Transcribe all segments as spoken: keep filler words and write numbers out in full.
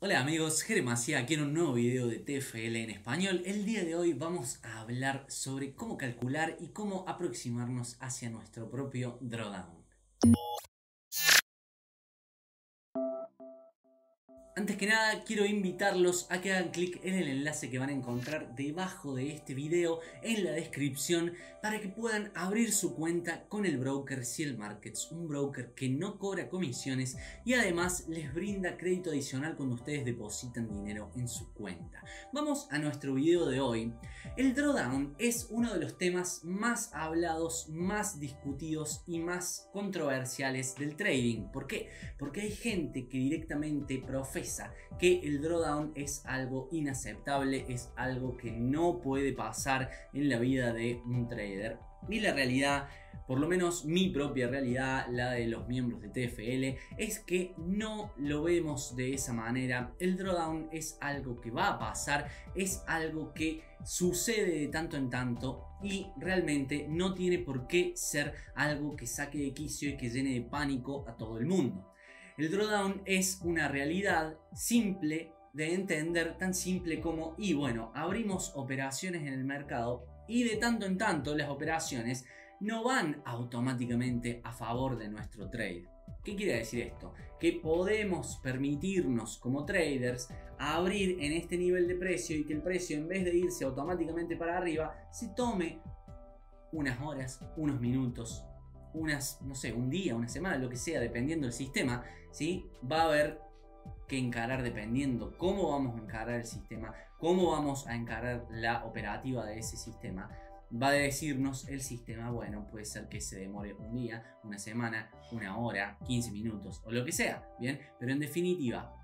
Hola amigos, Jeremacía aquí en un nuevo video de T F L en español. El día de hoy vamos a hablar sobre cómo calcular y cómo aproximarnos hacia nuestro propio drawdown. Antes que nada, quiero invitarlos a que hagan clic en el enlace que van a encontrar debajo de este video en la descripción para que puedan abrir su cuenta con el broker Ciel Markets, un broker que no cobra comisiones y además les brinda crédito adicional cuando ustedes depositan dinero en su cuenta. Vamos a nuestro video de hoy. El drawdown es uno de los temas más hablados, más discutidos y más controversiales del trading. ¿Por qué? Porque hay gente que directamente profesa que el drawdown es algo inaceptable, es algo que no puede pasar en la vida de un trader. Y la realidad, por lo menos mi propia realidad, la de los miembros de T F L, es que no lo vemos de esa manera. El drawdown es algo que va a pasar, es algo que sucede de tanto en tanto y realmente no tiene por qué ser algo que saque de quicio y que llene de pánico a todo el mundo. El drawdown es una realidad simple de entender, tan simple como, y bueno, abrimos operaciones en el mercado y de tanto en tanto las operaciones no van automáticamente a favor de nuestro trade. ¿Qué quiere decir esto? Que podemos permitirnos como traders abrir en este nivel de precio y que el precio, en vez de irse automáticamente para arriba, se tome unas horas, unos minutos, unas, no sé, un día, una semana, lo que sea, dependiendo del sistema, ¿sí? Va a haber que encarar, dependiendo cómo vamos a encarar el sistema, cómo vamos a encarar la operativa de ese sistema, va a decirnos el sistema, bueno, puede ser que se demore un día, una semana, una hora, quince minutos o lo que sea, ¿bien? Pero en definitiva,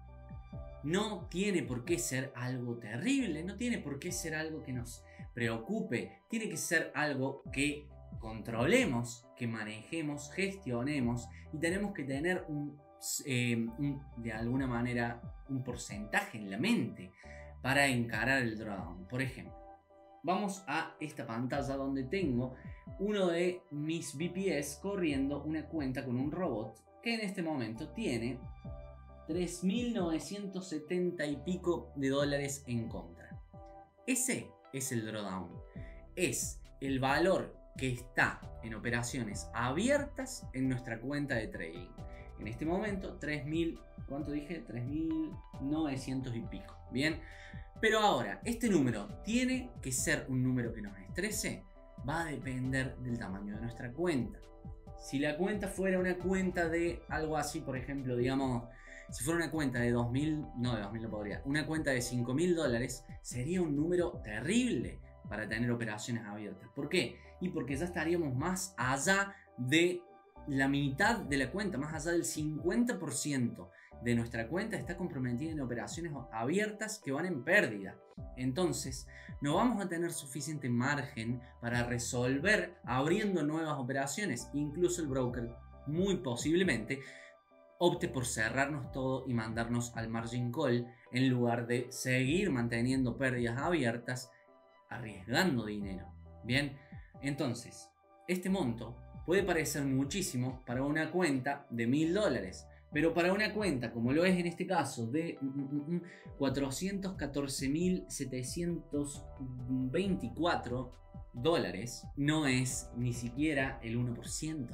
no tiene por qué ser algo terrible, no tiene por qué ser algo que nos preocupe, tiene que ser algo que controlemos, que manejemos, gestionemos y tenemos que tener un, eh, un, de alguna manera un porcentaje en la mente para encarar el drawdown. Por ejemplo, vamos a esta pantalla donde tengo uno de mis V P S corriendo una cuenta con un robot que en este momento tiene tres mil novecientos setenta y pico de dólares en contra. Ese es el drawdown, es el valor que está en operaciones abiertas en nuestra cuenta de trading. En este momento tres mil, ¿cuánto dije? tres mil novecientos y pico. Bien, pero ahora este número tiene que ser un número que nos estrese. Va a depender del tamaño de nuestra cuenta. Si la cuenta fuera una cuenta de algo así, por ejemplo, digamos, si fuera una cuenta de dos mil, no de dos mil no podría, una cuenta de cinco mil dólares, sería un número terrible para tener operaciones abiertas. ¿Por qué? Y porque ya estaríamos más allá de la mitad de la cuenta, más allá del cincuenta por ciento de nuestra cuenta está comprometida en operaciones abiertas que van en pérdida. Entonces, no vamos a tener suficiente margen para resolver abriendo nuevas operaciones. Incluso el broker, muy posiblemente, opte por cerrarnos todo y mandarnos al margin call en lugar de seguir manteniendo pérdidas abiertas, arriesgando dinero. Bien, entonces, este monto puede parecer muchísimo para una cuenta de mil dólares, pero para una cuenta como lo es en este caso de cuatrocientos catorce mil setecientos veinticuatro dólares, no es ni siquiera el uno por ciento.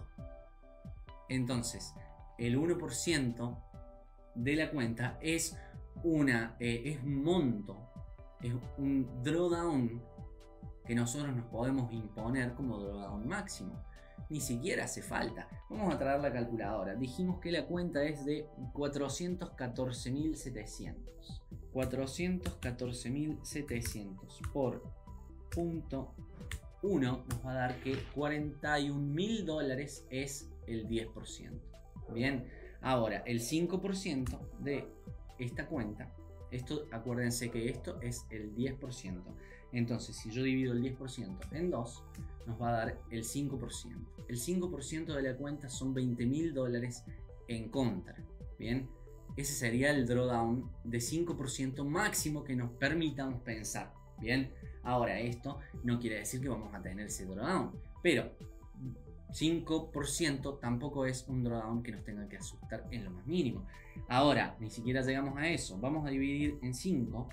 Entonces, el uno por ciento de la cuenta es, una, eh, es un monto, es un drawdown que nosotros nos podemos imponer como drawdown máximo. Ni siquiera hace falta. Vamos a traer la calculadora. Dijimos que la cuenta es de cuatrocientos catorce mil setecientos. cuatrocientos catorce mil setecientos por punto uno nos va a dar que cuarenta y un mil dólares es el diez por ciento. Bien, ahora el cinco por ciento de esta cuenta, esto, acuérdense que esto es el diez por ciento. Entonces, si yo divido el diez por ciento en dos, nos va a dar el cinco por ciento. El cinco por ciento de la cuenta son veinte mil dólares en contra. Bien, ese sería el drawdown de cinco por ciento máximo que nos permitamos pensar. Bien, ahora esto no quiere decir que vamos a tener ese drawdown, pero cinco por ciento tampoco es un drawdown que nos tenga que asustar en lo más mínimo. Ahora, ni siquiera llegamos a eso. Vamos a dividir en cinco.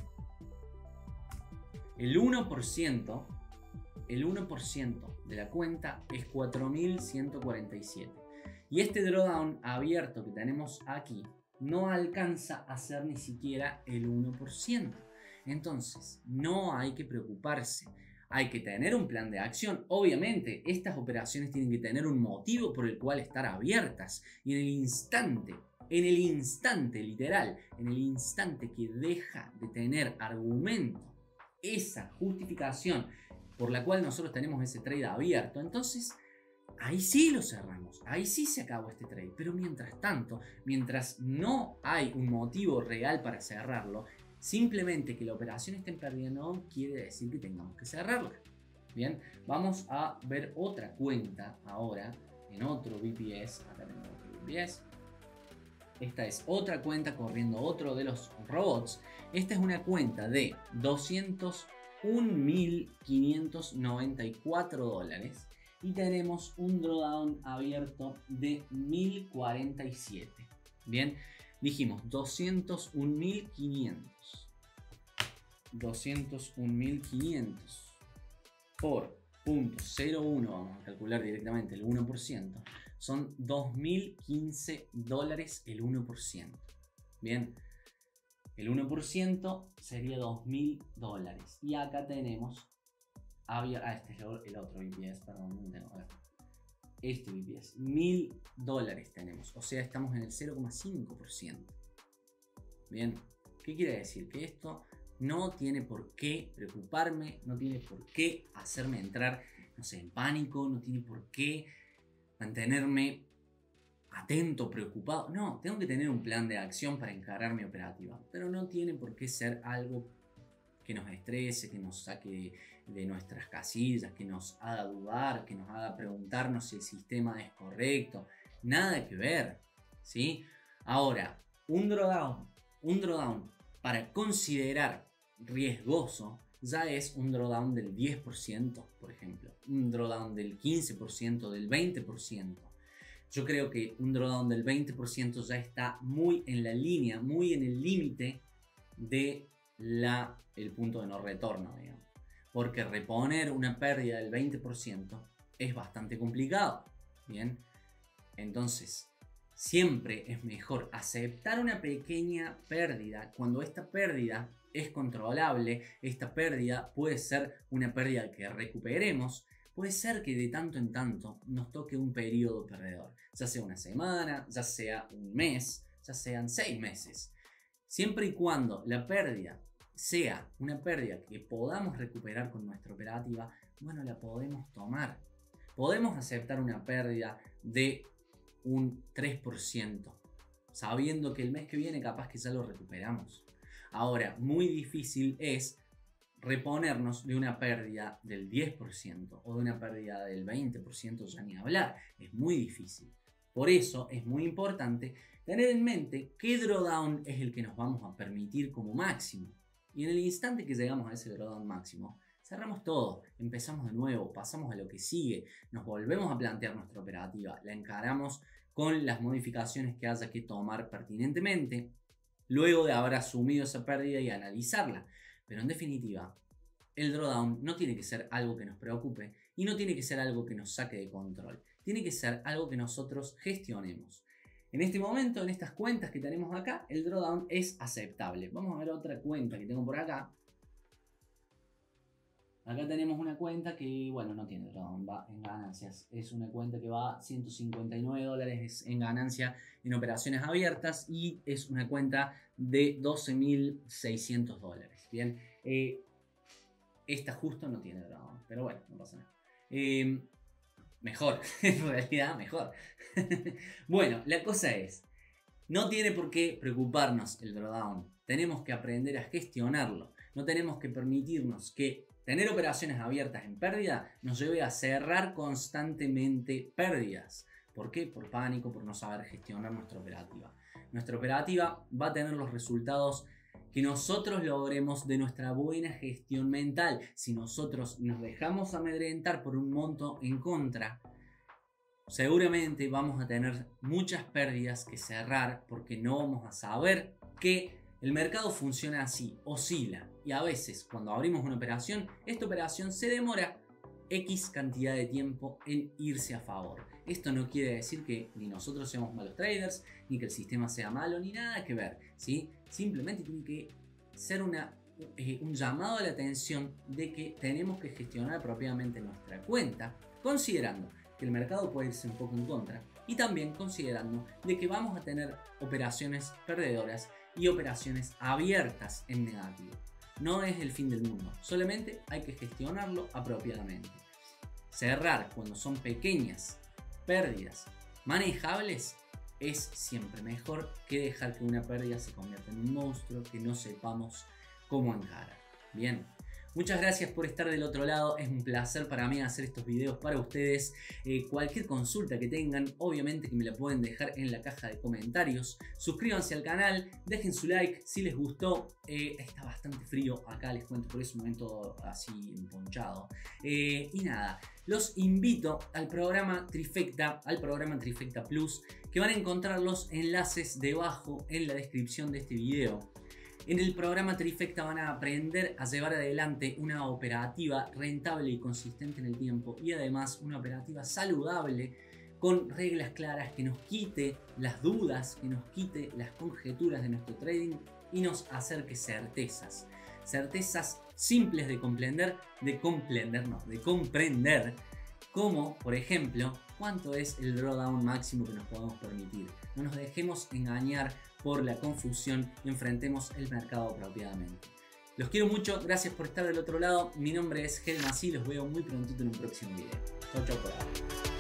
El uno por ciento, el uno por ciento de la cuenta es cuatro mil ciento cuarenta y siete. Y este drawdown abierto que tenemos aquí no alcanza a ser ni siquiera el uno por ciento. Entonces, no hay que preocuparse. Hay que tener un plan de acción. Obviamente, estas operaciones tienen que tener un motivo por el cual estar abiertas. Y en el instante, en el instante literal, en el instante que deja de tener argumento, esa justificación por la cual nosotros tenemos ese trade abierto, entonces ahí sí lo cerramos, ahí sí se acabó este trade. Pero mientras tanto, mientras no hay un motivo real para cerrarlo, simplemente que la operación esté en pérdida no quiere decir que tengamos que cerrarla. Bien, vamos a ver otra cuenta ahora en otro V P S. Acá tenemos otro V P S. Esta es otra cuenta corriendo otro de los robots. Esta es una cuenta de doscientos un mil quinientos noventa y cuatro dólares. Y tenemos un drawdown abierto de mil cuarenta y siete. Bien, dijimos doscientos un mil quinientos. doscientos un mil quinientos por punto cero uno, vamos a calcular directamente el uno por ciento. Son dos mil quince dólares el uno por ciento. Bien, el uno por ciento sería dos mil dólares. Y acá tenemos... Había, ah, este es el otro V P S, perdón, no tengo acá. Este V P S, mil dólares tenemos, o sea, estamos en el cero coma cinco por ciento. Bien, ¿qué quiere decir? Que esto no tiene por qué preocuparme, no tiene por qué hacerme entrar, no sé, en pánico, no tiene por qué mantenerme atento, preocupado. No, tengo que tener un plan de acción para encarar mi operativa, pero no tiene por qué ser algo que nos estrese, que nos saque de nuestras casillas, que nos haga dudar, que nos haga preguntarnos si el sistema es correcto. Nada que ver, ¿sí? Ahora, un drawdown, un drawdown para considerar riesgoso ya es un drawdown del diez por ciento, por ejemplo. Un drawdown del quince por ciento, del veinte por ciento. Yo creo que un drawdown del veinte por ciento ya está muy en la línea, muy en el límite de la, el punto de no retorno, digamos. Porque reponer una pérdida del veinte por ciento es bastante complicado. Bien, entonces siempre es mejor aceptar una pequeña pérdida cuando esta pérdida es controlable. Esta pérdida puede ser una pérdida que recuperemos. Puede ser que de tanto en tanto nos toque un periodo perdedor, ya sea una semana, ya sea un mes, ya sean seis meses. Siempre y cuando la pérdida sea una pérdida que podamos recuperar con nuestra operativa, bueno, la podemos tomar. Podemos aceptar una pérdida de un tres por ciento, sabiendo que el mes que viene capaz que ya lo recuperamos. Ahora, muy difícil es reponernos de una pérdida del diez por ciento o de una pérdida del veinte por ciento, ya ni hablar. Es muy difícil. Por eso es muy importante tener en mente qué drawdown es el que nos vamos a permitir como máximo. Y en el instante que llegamos a ese drawdown máximo, cerramos todo, empezamos de nuevo, pasamos a lo que sigue, nos volvemos a plantear nuestra operativa, la encaramos con las modificaciones que haya que tomar pertinentemente, luego de haber asumido esa pérdida y analizarla. Pero en definitiva, el drawdown no tiene que ser algo que nos preocupe y no tiene que ser algo que nos saque de control. Tiene que ser algo que nosotros gestionemos. En este momento, en estas cuentas que tenemos acá, el drawdown es aceptable. Vamos a ver otra cuenta que tengo por acá. Acá tenemos una cuenta que, bueno, no tiene drawdown, va en ganancias. Es una cuenta que va a ciento cincuenta y nueve dólares en ganancia en operaciones abiertas y es una cuenta de doce mil seiscientos dólares. Bien, eh, esta justo no tiene drawdown, pero bueno, no pasa nada. Eh, mejor, en realidad mejor. Bueno, la cosa es, no tiene por qué preocuparnos el drawdown. Tenemos que aprender a gestionarlo. No tenemos que permitirnos que tener operaciones abiertas en pérdida nos lleve a cerrar constantemente pérdidas. ¿Por qué? Por pánico, por no saber gestionar nuestra operativa. Nuestra operativa va a tener los resultados que nosotros logremos de nuestra buena gestión mental. Si nosotros nos dejamos amedrentar por un monto en contra, seguramente vamos a tener muchas pérdidas que cerrar porque no vamos a saber que el mercado funciona así, oscila. Y a veces cuando abrimos una operación, esta operación se demora X cantidad de tiempo en irse a favor. Esto no quiere decir que ni nosotros seamos malos traders, ni que el sistema sea malo, ni nada que ver, ¿sí? Simplemente tiene que ser una, eh, un llamado a la atención de que tenemos que gestionar propiamente nuestra cuenta, considerando que el mercado puede irse un poco en contra y también considerando de que vamos a tener operaciones perdedoras y operaciones abiertas en negativo. No es el fin del mundo, solamente hay que gestionarlo apropiadamente. Cerrar cuando son pequeñas pérdidas manejables es siempre mejor que dejar que una pérdida se convierta en un monstruo que no sepamos cómo encarar. Bien. Muchas gracias por estar del otro lado, es un placer para mí hacer estos videos para ustedes. Eh, cualquier consulta que tengan, obviamente que me la pueden dejar en la caja de comentarios. Suscríbanse al canal, dejen su like si les gustó. Eh, está bastante frío acá, les cuento, por ese momento así emponchado. Eh, y nada, los invito al programa Trifecta, al programa Trifecta Plus, que van a encontrar los enlaces debajo en la descripción de este video. En el programa Trifecta van a aprender a llevar adelante una operativa rentable y consistente en el tiempo y además una operativa saludable con reglas claras que nos quite las dudas, que nos quite las conjeturas de nuestro trading y nos acerque certezas. Certezas simples de comprender, de comprender, no, de comprender, como por ejemplo cuánto es el drawdown máximo que nos podemos permitir. No nos dejemos engañar por la confusión y enfrentemos el mercado apropiadamente. Los quiero mucho, gracias por estar del otro lado. Mi nombre es Helma, y los veo muy prontito en un próximo video. Chau, chau por ahora.